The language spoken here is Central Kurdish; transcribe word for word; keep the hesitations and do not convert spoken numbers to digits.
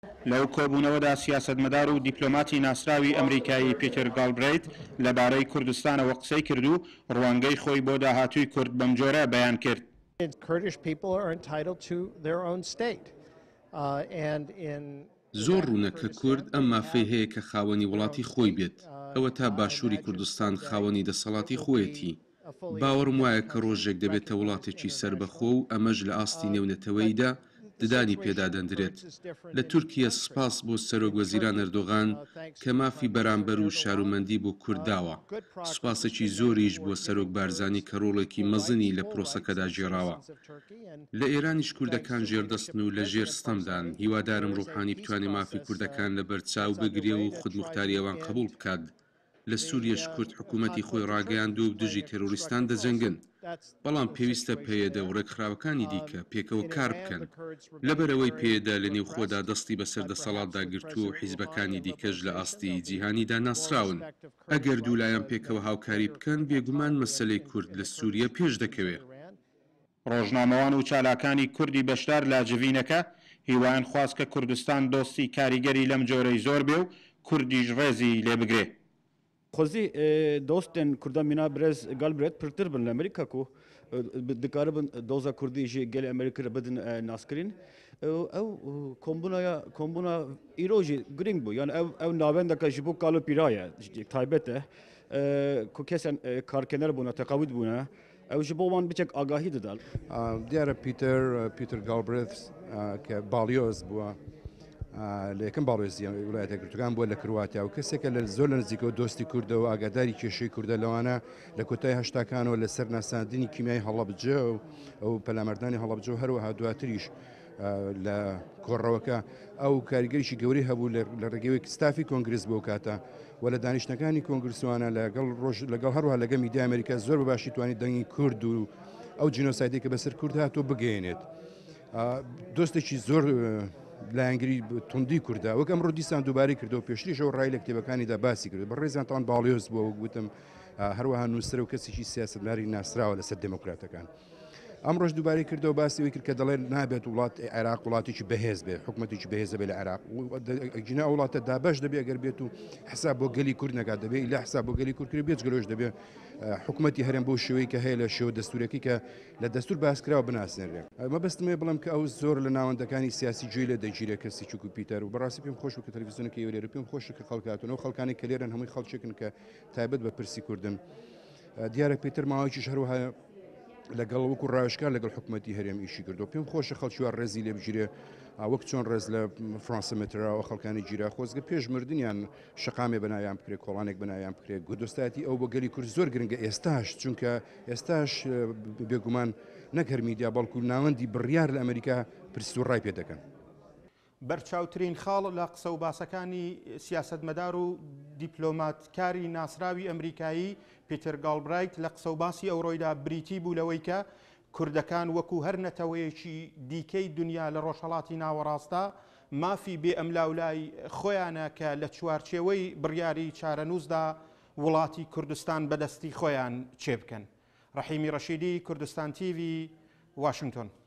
لەو کۆبوونەوەدا سیاسەتمەدار و دیپلۆماتی ناسراوی ئەمریکایی پیتر گالبرێت لەبارەی کوردستانەوە قسەی کرد و ڕوانگەی خۆی بۆ داهاتووی کورد بەم جۆرە بەیان کرد. زۆر ڕوونە کە کورد ئەم مافەی هەیە کە خاوەنی وڵاتی خۆی بێت، ئەوە تا باشووری کوردستان خاوەنی دەسەڵاتی خۆیەتی. باوەڕم وایە کە ڕۆژێک دەبێتە وڵاتێکی سربەخۆ و ئەمەش لە ئاستی نێونەتەوەیدا ددانی پێدادەندرێت. لە تورکیا سپاس بۆ سەرۆک وەزیران ئەردۆغان کە مافی بەرامبەر و شارومەندی بۆ کورداوە. سوپاسێکی زۆریش بۆ سەرۆک بارزانی کە ڕۆڵێکی مەزنی لە پرۆسەکەدا ژێراوە. لە ئێرانیش کوردەکان ژێردەستن و لە ژێر ستەمدان. هیوادارم ڕوحانی بتوانێت مافی کوردەکان لە بەرچاو بگرێ و خودموختاری ئەوان قبول بکات. لە سووریەش کورد حکوومەتی خۆی ڕاگەیاند و دژی تێرۆریستان دەجەنگن، بەڵام پێویستە پێیەدە و ڕێکخراوەکانی دیکە پێکەوە کار بکەن. لەبەرەوەی پێدا لە نێو خۆدا دەستی بەسەر دەسەڵاتدا گرتووە و حیزبەکانی دیکەش لە ئاستی جیهانیدا ناسراون. ئەگەر دوولایەن پێکەوە هاوکاری بکەن بێگومان مەسەلەی کورد لە سووریا پێش دەکەوێت. ڕۆژنامەوان و چالاکانی کوردی بەشدار لە جڤینەکە هیوایان خواست کە کوردستان دۆستی کاریگەری لەم جۆرەی زۆر بێ و کوردیش ڕێزی لێ بگرێ. خوزی دوستن کردان مینا برز گالبرێت پرتر بن لە ئەمریکا کو دکاربن دۆزا کوردی ژێ گەلی ئەمریکا بدن ناسکرین ئەو کۆمبوونایە کۆمبوونا ئیرۆژی گرنگ بوو یان ئەو ئەو ناوێندەکە ji بۆ کاڵ و پیرایە تایبەتە کو کەسێن کارکەنەر بوونە تەقاوت بوونە ئەو ji بۆ وان بچێک ئاگاهی دەدال. دیارە پیتر پیتر گالبرێت کە باڵیۆز بووە لە یەکەم باڵێزی وڵایەتە گرتوەکان بووە لە کرواتیا و کەسێکە لە زۆر لە نزیکەوە دۆستی کوردەوە ئاگاداری کێشەی کووردە لەوانە لە کۆتای هەشتاکانەوە لەسەر ناساندنی کیمیای هەڵەبجە و ئەو پەلامەردانی هەڵەبجە و هەروەها دواتریش لە کۆڕەوەکە ئەو کاریگەریشی گەوری هەبوو لە ڕێگەوەی ستافی کۆنگرس بۆ کاتە و لە دانیشتەکانی کۆنگرسوانە لەگەڵ ڕۆژ لەگەڵ هەروها لەگە میدیای ئەمریکا زۆر بەباشی توانی دەنگی کورد و ئەو جینۆسایدی کە بەسەر کورد هاتۆ بگەێنێت. دۆستێکی زۆر لایەنگری توندی کووردا وەک ئەمڕۆ دیسان دووبارەی کردەوە پێشتریشەوە ڕای لە کتێبەکانیدا باسی کرد بە ڕێزان تاوان باڵیۆز بووە و گوتم هەروەها نووسرە و کەسێکی سیاسەتمداری ناسراوە لەسەر دموکراتەکان. ئەمڕۆژ دووبارەی کردەوە باسی وی کرد کە دەڵێن نابێت وڵات عێراق وڵاتێکی بەهێز بێت حکوومەتێکی بەهێزە بێت لە عێراق جنا وڵاتە دابش دەبێت ئەگەر بێت و حساب بۆ گەلی کورد نەکات دەبێت لە حساب بۆ گەلی کورد کرد بێت گەلۆش دەبێت حکوومەتی هەرێم بۆ شێوەی کە هەیە لە شێوە دەستورەکەی کە لە دەستور باسکراوە بناسنێرێت. مەبەستمێ بڵم کە ئەو زۆر لە ناوەندەکانی سیاسی گوێ لە دەگیرە کەسی چوک و پیتەر و بەڕاستی پێم خۆش کە تەلەڤیزیۆنێکی ئێرە پێم خۆشە کە خەڵکاتونەوە خەڵکانی کە لێرەن هەمووی خەڵکێکن کە تایبەت بە پرسی کوردن. دیارە پیتر ماوەیەکیش هەروەها لەگەڵ وەکو ڕاوێژکار لەگەڵ حکوومەتی هەرێم ئیشی کردو پێم خۆشە خەڵکیوە ڕێزی لێ بگیرێ وەک چۆن ڕێز لە فرانسە مترراوە خەڵکانی گیرا خۆزگە پێش مردنیان شقامێ بەنایان بکرێت کۆڵانێک بەنایان بکرێت گودۆستاتی ئەو بە گەلی کورد زۆر گرنگە ئێستاش چونکە ئێستاش بێگومان نەکەر میدیا بەڵکو ناوەندی بڕیار لە ئەمریکا پرسی و ڕای پێ دەکەن. بەرچاوترین خاڵ لە قسە و باسەکانی سیاسەتمەدار و دیپلۆماتکاری ناسراوی ئەمریکایی پیتر گالبرایت لە قسە و باسی ئەوڕۆیدا بریتی بوو لەوەی کە کوردەکان وەکو هەر نەتەوەیەکی دیکەی دنیا لە ڕۆژهەڵاتی ناوەڕاستە مافی بێ ئەملاولای خۆیانە کە لە چوارچێوەی بڕیاری چارەنووسدا وڵاتی کوردستان بەدەستی خۆیان چێ بکەن. ڕەحیمی ڕەشیدی، کوردستان تیڤی، واشنگتن.